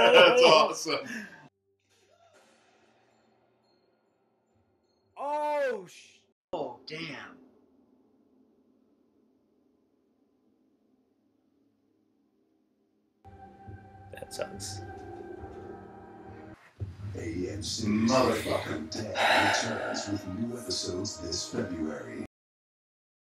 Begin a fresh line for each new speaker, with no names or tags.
That's awesome.
Oh, oh, damn.
That sucks.
AMC's Motherfucking Dead returns with new episodes this February.